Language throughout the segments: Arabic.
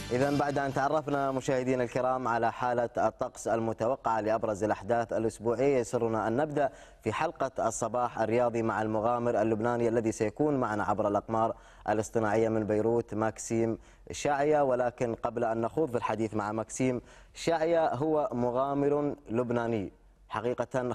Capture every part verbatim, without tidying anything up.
إذا بعد أن تعرفنا مشاهدينا الكرام على حالة الطقس المتوقعة لأبرز الأحداث الأسبوعية، يسرنا أن نبدأ في حلقة الصباح الرياضي مع المغامر اللبناني الذي سيكون معنا عبر الأقمار الاصطناعية من بيروت، ماكسيم شاعية. ولكن قبل أن نخوض في الحديث مع ماكسيم شاعية، هو مغامر لبناني حقيقة.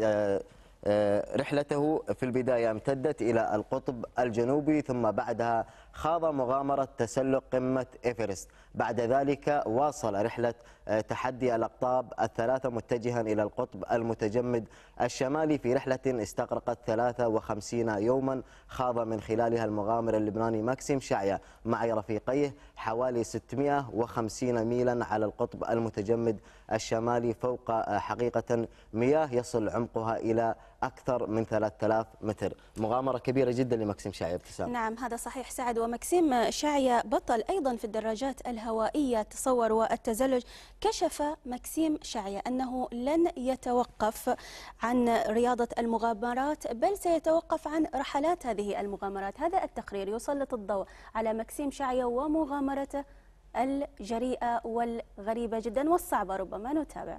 رحلته في البداية امتدت إلى القطب الجنوبي، ثم بعدها خاض مغامرة تسلق قمة إيفرست. بعد ذلك واصل رحلة تحدي الأقطاب الثلاثة متجها إلى القطب المتجمد الشمالي في رحلة استغرقت ثلاثة وخمسين يوما، خاض من خلالها المغامر اللبناني ماكسيم شاعية مع رفيقيه حوالي ستمئة وخمسين ميلا على القطب المتجمد الشمالي فوق حقيقة مياه يصل عمقها إلى أكثر من ثلاثة آلاف متر. مغامرة كبيرة جدا لماكسيم شاعية. ابتسام. نعم هذا صحيح سعد. وماكسيم شاعية بطل أيضا في الدراجات الهوائية تصور والتزلج. كشف ماكسيم شاعية أنه لن يتوقف عن رياضة المغامرات، بل سيتوقف عن رحلات هذه المغامرات. هذا التقرير يسلط الضوء على ماكسيم شاعية ومغامرته الجريئة والغريبة جدا والصعبة ربما. نتابع.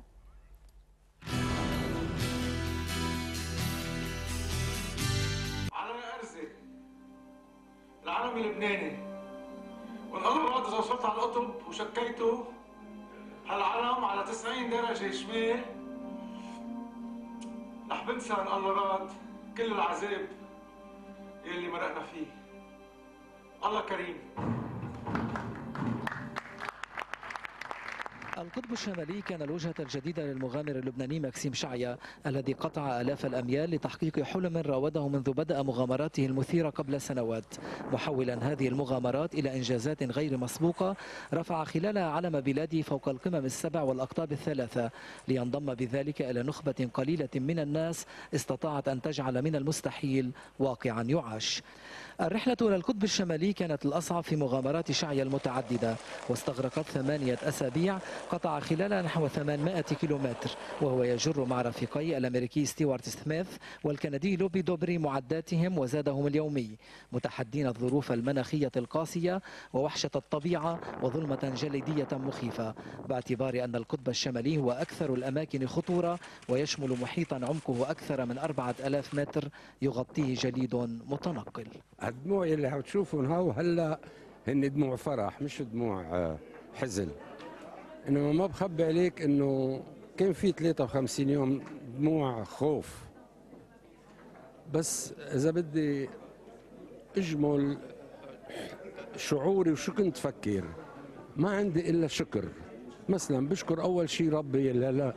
العالم اللبناني، والقلب بعد اذا وصلت على القطب وشكيته هالعلم على تسعين درجة شمال رح بنسى ان الله راد كل العذاب يلي مرقنا فيه. الله كريم. القطب الشمالي كان الوجهة الجديدة للمغامر اللبناني ماكسيم شاعية الذي قطع آلاف الأميال لتحقيق حلم راوده منذ بدأ مغامراته المثيرة قبل سنوات، محولا هذه المغامرات إلى إنجازات غير مسبوقة رفع خلالها علم بلاده فوق القمم السبع والأقطاب الثلاثة، لينضم بذلك إلى نخبة قليلة من الناس استطاعت أن تجعل من المستحيل واقعا يعاش. الرحلة إلى القطب الشمالي كانت الأصعب في مغامرات شاعية المتعددة، واستغرقت ثمانية أسابيع قطع خلالها نحو ثمانمئة كيلومتر، وهو يجر مع رفيقي الأمريكي ستيوارت سميث والكندي لوبي دوبري معداتهم وزادهم اليومي، متحدين الظروف المناخية القاسية ووحشة الطبيعة وظلمة جليدية مخيفة، باعتبار أن القطب الشمالي هو أكثر الأماكن خطورة ويشمل محيطا عمقه أكثر من أربعة آلاف متر يغطيه جليد متنقل. الدموع اللي عم تشوفهم هاو هلا هن دموع فرح مش دموع حزن، انما ما بخبي عليك انه كان في ثلاثة وخمسين يوم دموع خوف. بس اذا بدي اجمل شعوري وشو كنت فكر، ما عندي الا شكر. مثلا بشكر اول شيء ربي اللي لا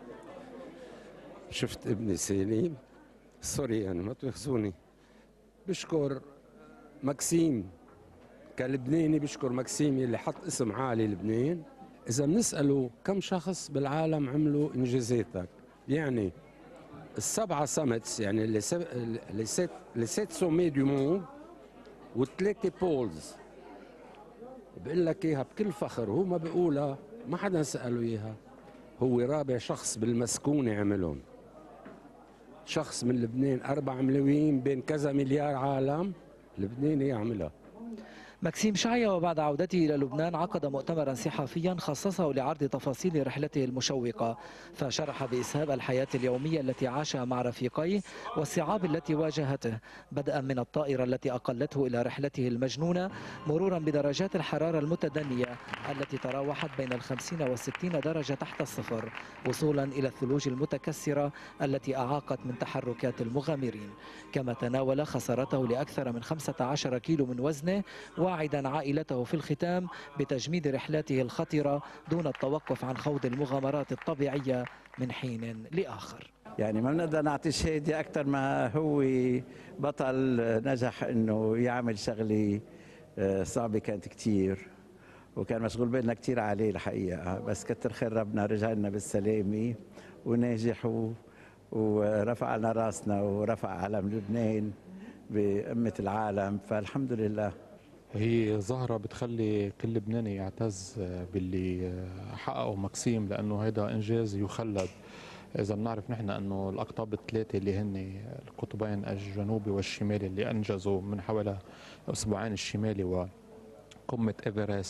شفت ابني سليم، سوري يعني ما تاخذوني. بشكر ماكسيم كلبناني، بشكر ماكسيم اللي حط اسم عالي لبنان. إذا بنسأله كم شخص بالعالم عملوا إنجازاتك، يعني السبعة سمتس يعني اللي سيت سومي دو موند والثلاثة بولز، بقول لك إياها بكل فخر، هو ما بيقولها، ما حدا سأله إياها. هو رابع شخص بالمسكونة عملهم، شخص من لبنان. أربع ملايين بين كذا مليار عالم، لبنان يعملها. ماكسيم شاعية وبعد عودته إلى لبنان عقد مؤتمرا صحفيا خصصه لعرض تفاصيل رحلته المشوقة، فشرح بإسهاب الحياة اليومية التي عاشها مع رفيقيه والصعاب التي واجهته، بدءا من الطائرة التي أقلته إلى رحلته المجنونة، مرورا بدرجات الحرارة المتدنية التي تراوحت بين الخمسين والستين درجة تحت الصفر، وصولا إلى الثلوج المتكسرة التي أعاقت من تحركات المغامرين. كما تناول خسارته لأكثر من خمسة عشر كيلو من وزنه، واعدا عائلته في الختام بتجميد رحلاته الخطرة دون التوقف عن خوض المغامرات الطبيعية من حين لآخر. يعني ما بنقدر نعطي شهادة أكثر ما هو بطل نجح إنه يعمل شغلة صعبة كانت كتير، وكان مشغول بالنا كتير عليه الحقيقة، بس كتر خير ربنا رجع لنا بالسلامة وناجح ورفع لنا راسنا ورفع علم لبنان بقمة العالم، فالحمد لله. هي ظاهرة بتخلي كل لبناني يعتز باللي حققه ماكسيم، لأنه هذا إنجاز يخلد. إذا بنعرف نحن أنه الأقطاب الثلاثة اللي هن القطبين الجنوبي والشمالي اللي أنجزوا من حوالي أسبوعين، الشمالي وقمة إيفرست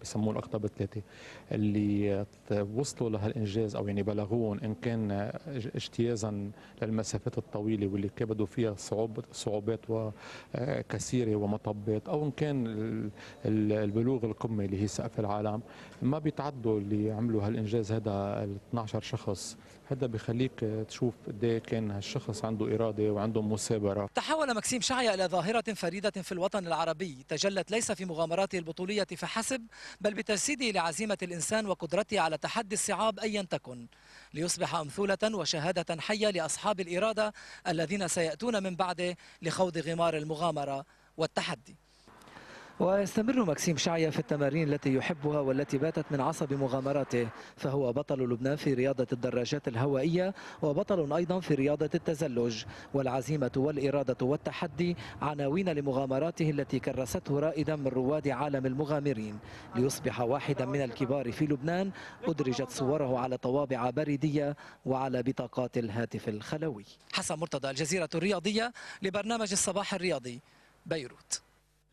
بسموه الأقطاب الثلاثة اللي وصلوا لهالإنجاز أو يعني بلغون، إن كان اجتيازا للمسافات الطويلة واللي كبدوا فيها صعوبات صعوبات وكثيرة ومطبات، أو إن كان البلوغ القمة اللي هي سقف العالم، ما بيتعدوا اللي عملوا هالإنجاز هذا ال اثني عشر شخص. هذا بيخليك تشوف قد ايه كان هالشخص عنده إرادة وعنده مثابرة. تحول مكسيم شعيا إلى ظاهرة فريدة في الوطن العربي، تجلت ليس في مغامراته البطولية فحسب، بل بتجسيده لعزيمة الإنسان وقدرته على تحدي الصعاب أيا تكن، ليصبح أمثلة وشهادة حية لأصحاب الإرادة الذين سيأتون من بعده لخوض غمار المغامرة والتحدي. ويستمر مكسيم شعيا في التمارين التي يحبها والتي باتت من عصب مغامراته، فهو بطل لبنان في رياضة الدراجات الهوائية وبطل أيضا في رياضة التزلج، والعزيمة والإرادة والتحدي عناوين لمغامراته التي كرسته رائدا من رواد عالم المغامرين، ليصبح واحدا من الكبار في لبنان أدرجت صوره على طوابع بريدية وعلى بطاقات الهاتف الخلوي. حسن مرتضى، الجزيرة الرياضية، لبرنامج الصباح الرياضي، بيروت.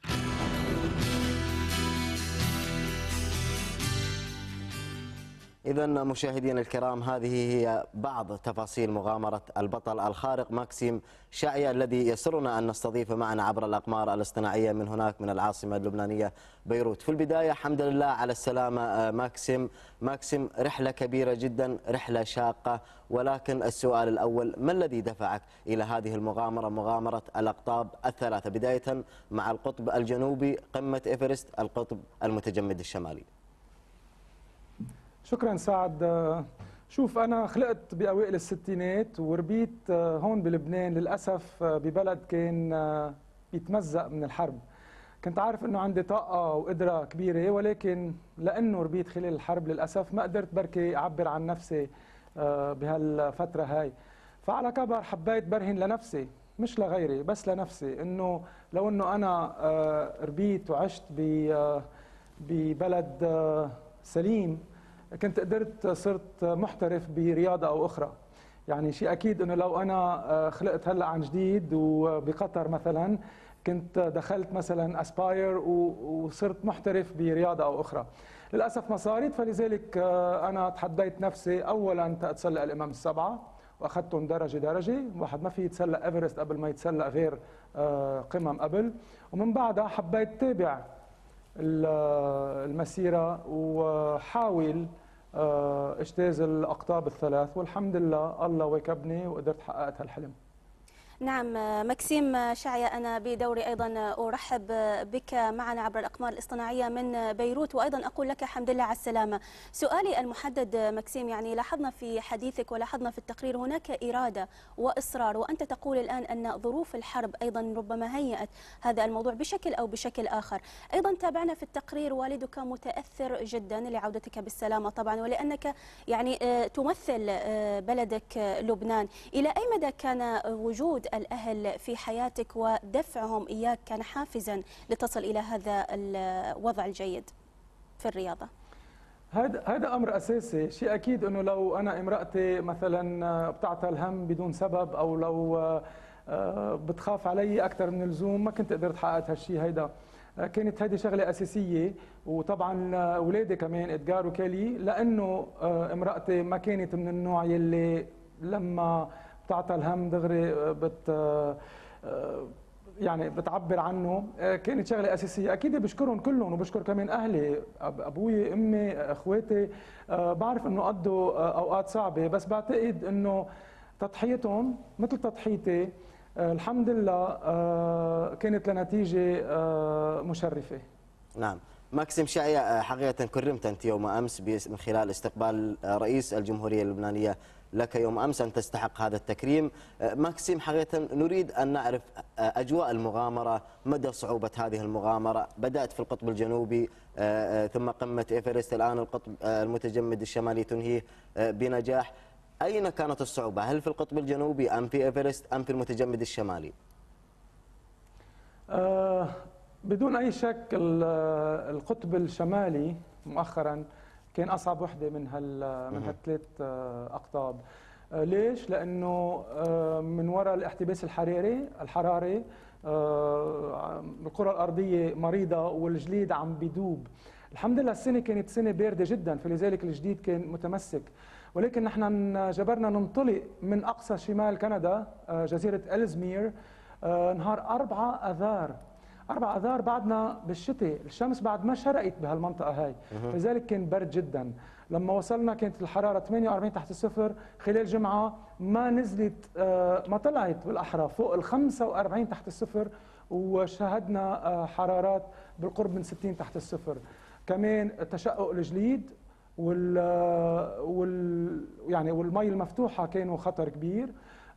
إذا مشاهدينا الكرام، هذه هي بعض تفاصيل مغامرة البطل الخارق ماكسيم شعيا الذي يسرنا أن نستضيفه معنا عبر الأقمار الاصطناعية من هناك من العاصمة اللبنانية بيروت. في البداية الحمد لله على السلامة ماكسيم. ماكسيم، رحلة كبيرة جدا، رحلة شاقة، ولكن السؤال الأول، ما الذي دفعك إلى هذه المغامرة، مغامرة الأقطاب الثلاثة، بداية مع القطب الجنوبي قمة إيفرست، القطب المتجمد الشمالي؟ شكرا سعد. شوف، أنا خلقت بأوائل الستينات وربيت هون بلبنان، للأسف ببلد كان يتمزق من الحرب. كنت عارف أنه عندي طاقة وقدرة كبيرة، ولكن لأنه ربيت خلال الحرب للأسف ما قدرت بركي أعبر عن نفسي بهالفترة هاي. فعلى كبر حبيت برهن لنفسي، مش لغيري بس لنفسي، أنه لو أنه أنا ربيت وعشت ببلد سليم كنت قدرت صرت محترف برياضة أو أخرى. يعني شيء أكيد أنه لو أنا خلقت هلأ عن جديد وبقطر مثلا كنت دخلت مثلا أسباير وصرت محترف برياضة أو أخرى. للأسف ما صارت، فلذلك أنا تحديت نفسي أولا أتسلق الإمام السبعة وأخذتهم درجة درجة. واحد ما في يتسلق إيفرست قبل ما يتسلق غير قمم قبل، ومن بعدها حبيت تابع المسيرة وحاول اجتاز الأقطاب الثلاث، والحمد لله الله واكبني وقدرت حققت هالحلم. نعم مكسيم شعيا، أنا بدوري أيضا أرحب بك معنا عبر الأقمار الاصطناعية من بيروت، وأيضا أقول لك الحمد لله على السلامة. سؤالي المحدد مكسيم، يعني لاحظنا في حديثك ولاحظنا في التقرير هناك إرادة وإصرار، وأنت تقول الآن أن ظروف الحرب أيضا ربما هيأت هذا الموضوع بشكل أو بشكل آخر. أيضا تابعنا في التقرير والدك متأثر جدا لعودتك بالسلامة طبعا، ولأنك يعني تمثل بلدك لبنان. إلى أي مدى كان وجود الأهل في حياتك ودفعهم إياك كان حافزا لتصل إلى هذا الوضع الجيد في الرياضة؟ هذا هذا أمر أساسي. شيء أكيد أنه لو أنا امرأتي مثلا بتعطى الهم بدون سبب، أو لو بتخاف علي أكثر من اللزوم، ما كنت قدرت حققت هالشيء. هيدا كانت هذه شغلة أساسية. وطبعا أولادي كمان إدغار وكيلي، لأنه امرأتي ما كانت من النوع يلي لما بتعطى الهم دغري بت يعني بتعبر عنه. كانت شغله اساسيه. اكيد بشكرهم كلهم، وبشكر كمان اهلي، ابوي، امي، اخواتي. بعرف انه قضوا اوقات صعبه، بس بعتقد انه تضحيتهم مثل تضحيتي الحمد لله كانت لنتيجه مشرفه. نعم ماكسيم شعيا، حقيقة كرمت أنت يوم أمس من خلال استقبال رئيس الجمهورية اللبنانية لك يوم أمس، أن تستحق هذا التكريم. ماكسيم، حقيقة نريد أن نعرف أجواء المغامرة، مدى صعوبة هذه المغامرة. بدأت في القطب الجنوبي ثم قمة إيفرست، الآن القطب المتجمد الشمالي تنهيه بنجاح. أين كانت الصعوبة؟ هل في القطب الجنوبي أم في إيفرست أم في المتجمد الشمالي؟ أه بدون أي شك القطب الشمالي مؤخرا كان أصعب وحدة من هال من هالثلاث أقطاب. ليش؟ لأنه من وراء الاحتباس الحراري الحراري الكرة الأرضية مريضة والجليد عم بيدوب. الحمد لله السنة كانت سنة باردة جدا، فلذلك الجديد كان متمسك. ولكن نحن جبرنا ننطلق من أقصى شمال كندا جزيرة إلزمير نهار أربعة أذار. أربعة أذار بعدنا بالشتاء، الشمس بعد ما شرقت بهالمنطقة هاي، لذلك كان برد جدا. لما وصلنا كانت الحرارة ثمانية وأربعين تحت الصفر، خلال جمعة ما نزلت ما طلعت بالأحرى فوق ال خمسة وأربعين تحت الصفر، وشاهدنا حرارات بالقرب من ستين تحت الصفر. كمان تشقق الجليد وال وال يعني والمي المفتوحة كانوا خطر كبير.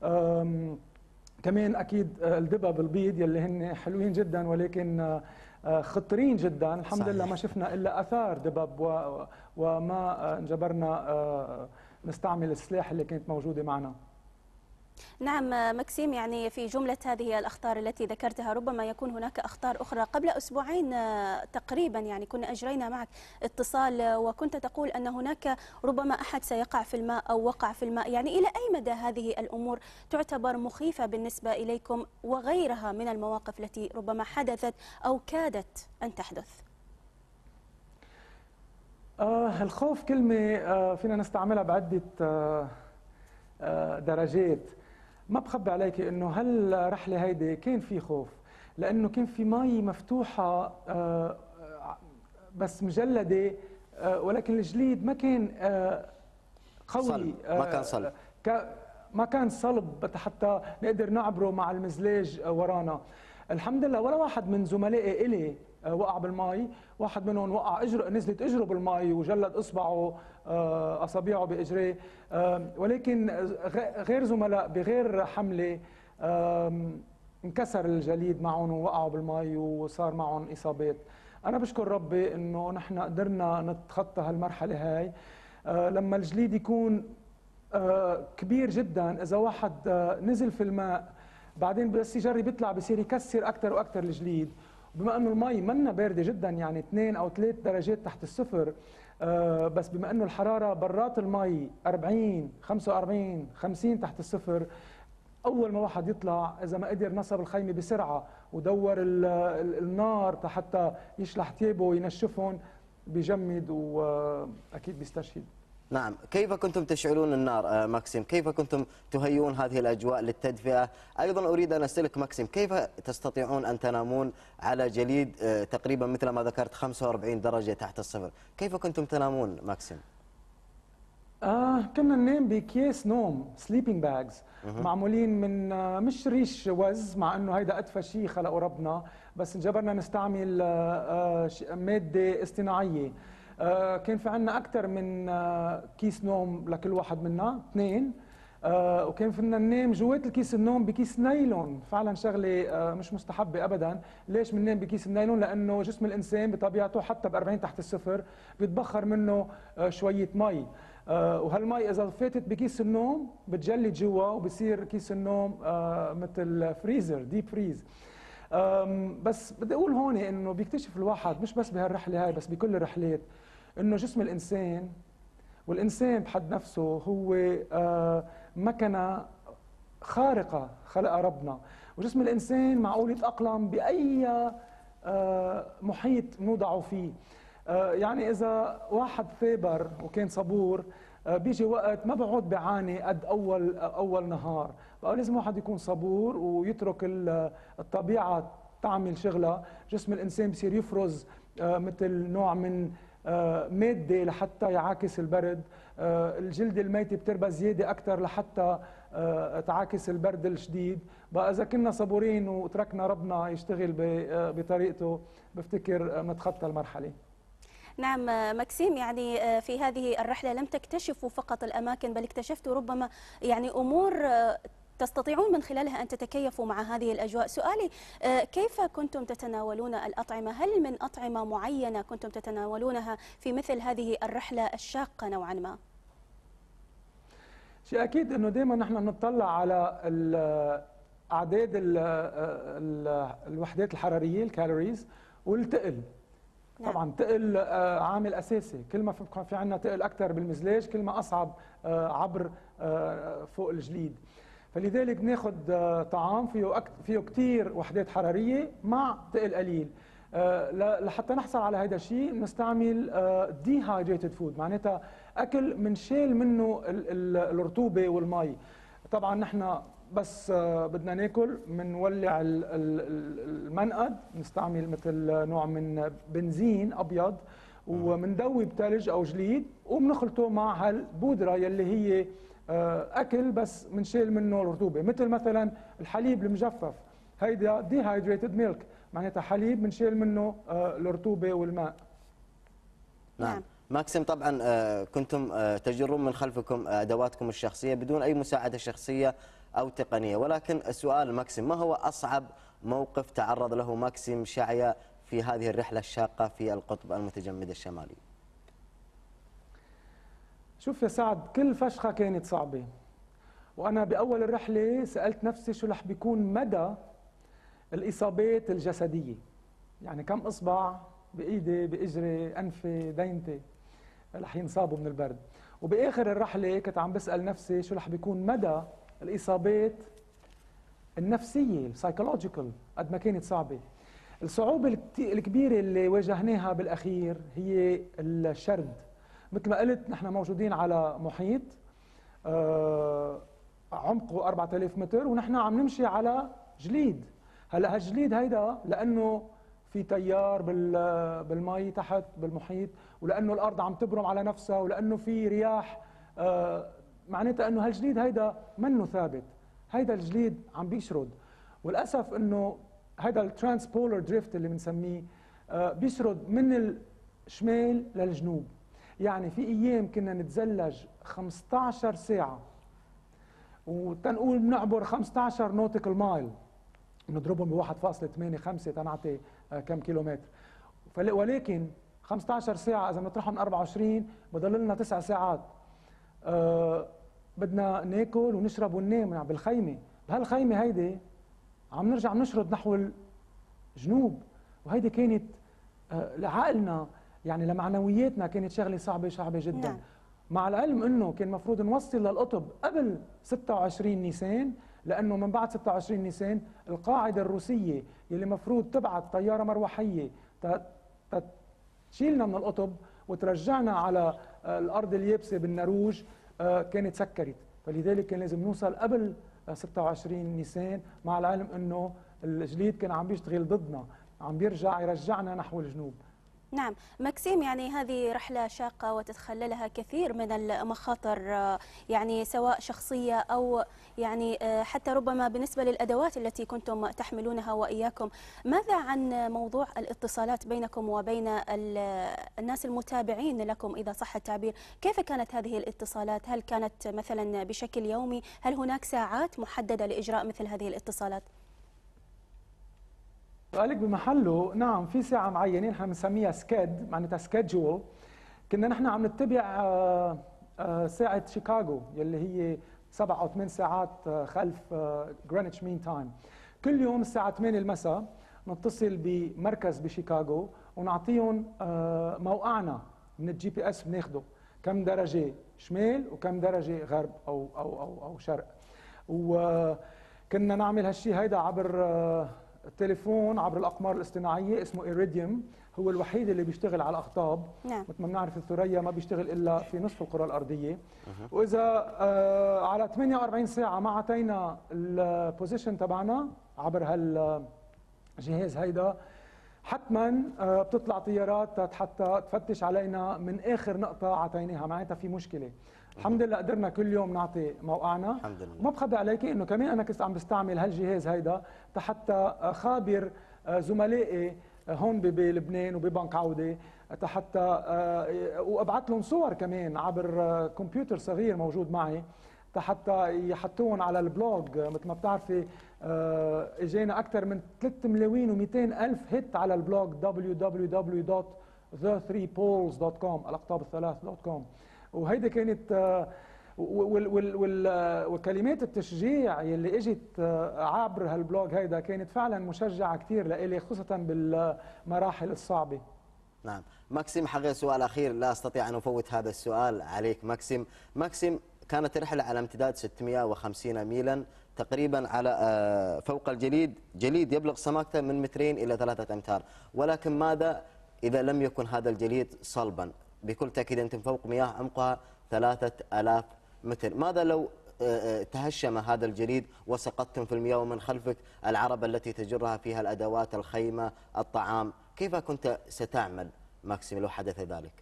كمان اكيد الدبب البيض يلي هن حلوين جدا ولكن خطرين جدا. الحمد صحيح. لله ما شفنا الا اثار دبب وما انجبرنا نستعمل السلاح اللي كانت موجوده معنا. نعم مكسيم، يعني في جملة هذه الأخطار التي ذكرتها ربما يكون هناك أخطار أخرى. قبل أسبوعين تقريبا يعني كنا أجرينا معك اتصال وكنت تقول أن هناك ربما أحد سيقع في الماء أو وقع في الماء، يعني إلى أي مدى هذه الأمور تعتبر مخيفة بالنسبة إليكم وغيرها من المواقف التي ربما حدثت أو كادت أن تحدث؟ آه الخوف كلمة آه فينا نستعملها بعدة آه آه درجات. ما بخبي عليك انه هالرحله هيدي كان في خوف، لانه كان في مي مفتوحه بس مجلده، ولكن الجليد ما كان قوي، صلب. ما كان صلب، ما كان صلب حتى نقدر نعبره مع المزلاج ورانا. الحمد لله ولا واحد من زملائي إلي وقع بالمي، واحد منهم وقع اجره نزلت اجره بالمي وجلد اصبعه اصابعه باجريه، ولكن غير زملاء بغير حمله انكسر الجليد معهم ووقعوا بالمي وصار معهم اصابات. انا بشكر ربي انه نحن قدرنا نتخطى هالمرحله هاي. لما الجليد يكون كبير جدا، اذا واحد نزل في الماء بعدين بس يجرب يطلع بصير يكسر اكثر واكثر الجليد. بما انه المي منا بارده جدا يعني اثنين او ثلاث درجات تحت الصفر، آه بس بما انه الحراره برات المي أربعين خمسة وأربعين خمسين تحت الصفر، اول ما واحد يطلع اذا ما قدر نصب الخيمه بسرعه ودور ال ال النار حتى يشلح ثيابه وينشفهم بيجمد واكيد بيستشهد. نعم، كيف كنتم تشعلون النار ماكسيم؟ كيف كنتم تهيئون هذه الأجواء للتدفئة؟ أيضا أريد أن أسألك ماكسيم، كيف تستطيعون أن تنامون على جليد تقريبا مثل ما ذكرت خمسة وأربعين درجة تحت الصفر؟ كيف كنتم تنامون ماكسيم؟ آه كنا ننام بأكياس نوم سليبينج باجز معمولين من آه مش ريش وز، مع انه هيدا ادفى شيء خلقه ربنا، بس انجبرنا نستعمل آه مادة اصطناعية. آه كان في عنا أكثر من آه كيس نوم لكل واحد منا، اثنين، آه وكان فينا ننام جوات الكيس النوم بكيس نايلون، فعلا شغلة آه مش مستحبة أبدا. ليش بننام بكيس النايلون؟ لأنه جسم الإنسان بطبيعته حتى ب أربعين تحت الصفر بيتبخر منه آه شوية مي، آه وهالمي إذا فاتت بكيس النوم بتجلد جوا وبصير كيس النوم آه مثل فريزر ديب فريز. بس بدي أقول هون إنه بيكتشف الواحد مش بس بهالرحلة هاي بس بكل الرحلات إنه جسم الإنسان والإنسان بحد نفسه هو آه مكنة خارقة خلقها ربنا، وجسم الإنسان معقول يتأقلم بأي آه محيط نوضعه فيه. آه يعني إذا واحد ثابر وكان صبور آه بيجي وقت ما بقعد بعاني قد أول أول نهار، بقى لازم واحد يكون صبور ويترك الطبيعة تعمل شغلها. جسم الإنسان بصير يفرز آه مثل نوع من آه مادة لحتى يعاكس البرد، آه الجلد الميتة بتربى زيادة أكثر لحتى آه تعاكس البرد الشديد. بقى إذا كنا صبورين وتركنا ربنا يشتغل بطريقته بفتكر نتخطى المرحلة. نعم ماكسيم، يعني في هذه الرحلة لم تكتشفوا فقط الأماكن بل اكتشفتوا ربما يعني أمور تستطيعون من خلالها أن تتكيفوا مع هذه الأجواء. سؤالي كيف كنتم تتناولون الأطعمة؟ هل من أطعمة معينة كنتم تتناولونها في مثل هذه الرحلة الشاقة نوعا ما؟ شيء أكيد أنه دائما نحن نطلع على أعداد الوحدات الحرارية الكالوريز والتقل. طبعا تقل عامل اساسي، كل ما في في عندنا تقل اكثر بالمزلاج كل ما اصعب عبر فوق الجليد. فلذلك بناخذ طعام فيه فيه كثير وحدات حراريه مع تقل قليل. لحتى نحصل على هذا الشيء بنستعمل دي هايدريتد فود، معناتها اكل منشيل منه الرطوبه والمي. طبعا نحن بس بدنا ناكل بنولع المنقد، نستعمل مثل نوع من بنزين ابيض ومندوب ثلج او جليد وبنخلطه مع هالبودره يلي هي اكل بس منشيل منه الرطوبه، مثل مثلا الحليب المجفف، هيدا دي هايدريتد ميلك، معناتها حليب منشيل منه الرطوبه والماء. نعم. ماكسيم، طبعا كنتم تجرون من خلفكم ادواتكم الشخصيه بدون اي مساعده شخصيه او تقنيه، ولكن السؤال ماكسيم، ما هو اصعب موقف تعرض له ماكسيم شعيا في هذه الرحله الشاقه في القطب المتجمد الشمالي؟ شوف يا سعد، كل فشخه كانت صعبه، وانا باول الرحله سالت نفسي شو رح بيكون مدى الاصابات الجسديه، يعني كم اصبع بايدي باجري انفي دينتي رح ينصابوا من البرد. وباخر الرحله كنت عم بسال نفسي شو رح بيكون مدى الاصابات النفسيه السايكولوجيكال قد ما كانت صعبه. الصعوبه الكبيره اللي واجهناها بالاخير هي الشرد. مثل ما قلت نحن موجودين على محيط آه عمقه أربعة آلاف متر ونحن عم نمشي على جليد. هلا هالجليد هيدا لانه في تيار بالمي تحت بالمحيط، ولانه الارض عم تبرم على نفسها، ولانه في رياح، آه معناتها انه هالجليد هيدا منه ثابت، هيدا الجليد عم بيشرد. والاسف انه هيدا الترانسبولر دريفت اللي بنسميه آه بيشرد من الشمال للجنوب. يعني في ايام كنا نتزلج خمسة عشر ساعه وتنقول بنعبر خمسة عشر نوتيكال مايل، بنضربهم ب واحد فاصلة ثمانية خمسة تنعطي كم كيلومتر، ولكن خمسة عشر ساعه اذا بنطرحهم من أربعة وعشرين بضل لنا تسع ساعات. أه بدنا ناكل ونشرب وننام يعني بالخيمه، بهالخيمه هيدي عم نرجع نشرد نحو الجنوب، وهيدي كانت أه لعقلنا يعني لمعنوياتنا كانت شغله صعبه صعبه جدا. نعم. مع العلم انه كان المفروض نوصل للقطب قبل ستة وعشرين نيسان، لانه من بعد ستة وعشرين نيسان القاعده الروسيه يلي المفروض تبعث طياره مروحيه تشيلنا من القطب وترجعنا على الارض اليابسه بالنرويج كانت سكرت، فلذلك كان لازم نوصل قبل ستة وعشرين نيسان، مع العلم انه الجليد كان عم بيشتغل ضدنا، عم بيرجع يرجعنا نحو الجنوب. نعم ماكسيم، يعني هذه رحلة شاقة وتتخللها كثير من المخاطر، يعني سواء شخصية أو يعني حتى ربما بالنسبة للأدوات التي كنتم تحملونها وإياكم. ماذا عن موضوع الاتصالات بينكم وبين الناس المتابعين لكم إذا صح التعبير؟ كيف كانت هذه الاتصالات؟ هل كانت مثلا بشكل يومي؟ هل هناك ساعات محددة لإجراء مثل هذه الاتصالات؟ سؤالك بمحله. نعم في ساعة معينة نحن بنسميها سكيد، معناتها سكيدجول. كنا نحن عم نتبع ساعة شيكاغو يلي هي سبع أو ثمان ساعات خلف جرينتش مين تايم. كل يوم الساعة ثمانية المساء نتصل بمركز بشيكاغو ونعطيهم موقعنا من الجي بي اس، بناخده كم درجة شمال وكم درجة غرب أو أو أو أو شرق. وكنا نعمل هالشيء هيدا عبر التليفون عبر الاقمار الاصطناعيه، اسمه إيريديوم، هو الوحيد اللي بيشتغل على الاقطاب. نعم. مثل ما بنعرف الثريا ما بيشتغل الا في نصف الكره الارضيه. أه. واذا آه على ثمانية وأربعين ساعه ما اعطينا البوزيشن تبعنا عبر هالجهاز هيدا، حتما آه بتطلع طيارات حتى تفتش علينا من اخر نقطه اعطيناها، معناتها في مشكله. الحمد لله قدرنا كل يوم نعطي موقعنا. الحمد لله. ما بخبي عليكي انه كمان انا كنت عم بستعمل هالجهاز هيدا حتى خابر زملائي هون بلبنان وببنك عوده، حتى وابعث لهم صور كمان عبر كمبيوتر صغير موجود معي حتى يحطوهم على البلوج. مثل ما بتعرفي اجينا اكثر من ثلاثة ملايين ومئتين الف هيت على البلوج دبليو دبليو دبليو دوت ذا ثري بولز دوت كوم، الاقطاب الثلاث دوت كوم. وهيدي كانت وكلمات التشجيع يلي اجت عبر هالبلوج هيدا كانت فعلا مشجعه كثير لإلي، خصوصا بالمراحل الصعبه. نعم ماكسيم، حقيقة سؤال اخير لا استطيع ان افوت هذا السؤال عليك ماكسيم. ماكسيم، كانت رحله على امتداد ستمئة وخمسين ميلا تقريبا على فوق الجليد، جليد يبلغ سماكته من مترين إلى ثلاثة أمتار، ولكن ماذا إذا لم يكن هذا الجليد صلبا؟ بكل تأكيد أنتم فوق مياه عمقها ثلاثة آلاف متر، ماذا لو تهشم هذا الجليد وسقطتم في المياه ومن خلفك العربة التي تجرها فيها الأدوات، الخيمة، الطعام، كيف كنت ستعمل ماكسيم لو حدث ذلك؟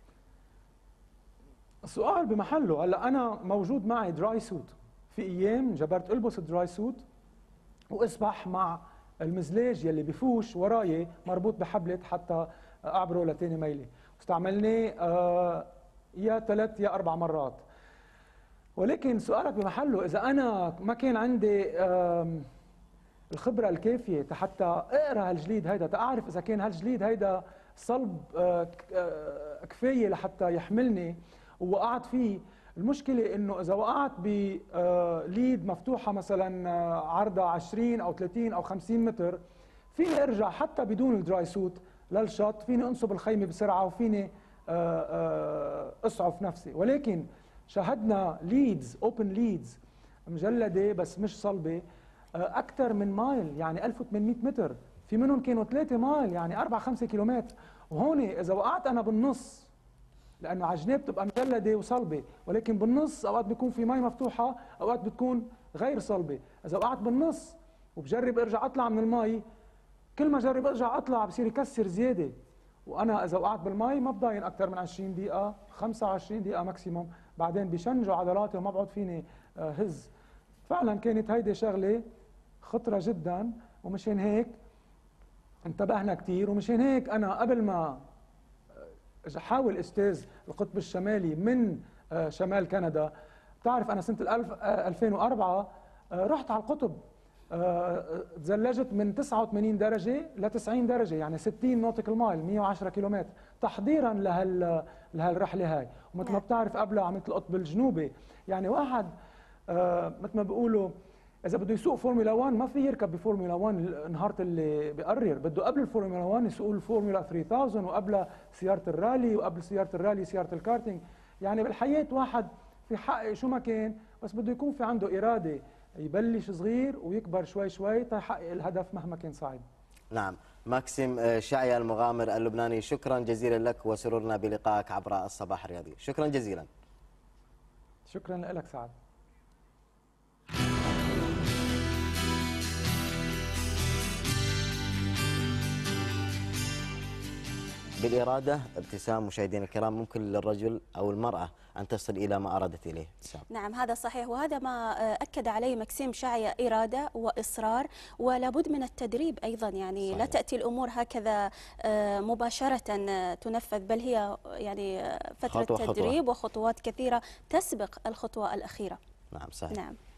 السؤال بمحله. هلا أنا موجود معي دراي سوت، في أيام جبرت ألبس دراي سوت وأسبح مع المزلاج يلي بفوش وراي مربوط بحبلة حتى أعبره لتاني ميلة، واستعملناه آه يا ثلاث يا أربع مرات. ولكن سؤالك بمحله، إذا أنا ما كان عندي الخبرة الكافية حتى أقرأ هالجليد هيدا، تأعرف إذا كان هالجليد هيدا صلب كفاية لحتى يحملني ووقعت فيه. المشكلة إنه إذا وقعت بليد مفتوحة مثلا عرضها عشرين أو ثلاثين أو خمسين متر، فيني أرجع حتى بدون الدراي سوت للشط، فيني أنصب الخيمة بسرعة وفيني أسعف نفسي. ولكن شاهدنا ليدز، اوبن ليدز مجلده بس مش صلبه، اكثر من مايل، يعني ألف وثمانمئة متر، في منهم كانوا ثلاثة مايل، يعني أربعة خمسة كيلومتر. وهون اذا وقعت انا بالنص، لانه على الجناب بتبقى مجلده وصلبه، ولكن بالنص اوقات بيكون في مي مفتوحه، اوقات بتكون غير صلبه. اذا وقعت بالنص وبجرب ارجع اطلع من المي، كل ما اجرب ارجع اطلع بصير يكسر زياده. وانا اذا وقعت بالمي ما بضاين اكثر من عشرين دقيقه، خمسة وعشرين دقيقه ماكسيموم، بعدين بيشنجوا عضلاتي وما بعد فيني هز. فعلا كانت هيدي شغله خطره جدا، ومشان هيك انتبهنا كثير. ومشان هيك انا قبل ما احاول اجتاز القطب الشمالي من شمال كندا، بتعرف انا سنه ألفين وأربعة رحت على القطب، تزلجت من تسعة وثمانين درجه ل تسعين درجه، يعني ستين نوتيكال مايل، مئة وعشرة كيلومتر، تحضيرا لهال لهالرحله هاي. ومثل ما بتعرف قبلها عملت القطب الجنوبي. يعني واحد آه مثل ما بيقولوا اذا بده يسوق فورمولا واحد ما في يركب بفورمولا واحد نهار اللي بقرر، بده قبل الفورمولا واحد يسوق الفورمولا ثلاثة آلاف، وقبل سياره الرالي، وقبل سياره الرالي سياره الكارتينج. يعني بالحياه واحد في حقق شو ما كان، بس بده يكون في عنده اراده، يبلش صغير ويكبر شوي شوي تيحقق الهدف مهما كان صعب. نعم، ماكسيم شعيا المغامر اللبناني، شكرا جزيلا لك وسرورنا بلقائك عبر الصباح الرياضي. شكرا جزيلا. شكرا لك سعد. بالإرادة ابتسام مشاهدينا الكرام، ممكن للرجل أو المرأة أن تصل إلى ما أرادت إليه. ابتسام. نعم هذا صحيح، وهذا ما أكد عليه ماكسيم شعيا، إرادة وإصرار، ولا بد من التدريب أيضا. يعني صحيح. لا تأتي الأمور هكذا مباشرة تنفذ، بل هي يعني فترة خطوة تدريب خطوة. وخطوات كثيرة تسبق الخطوة الأخيرة. نعم صحيح. نعم.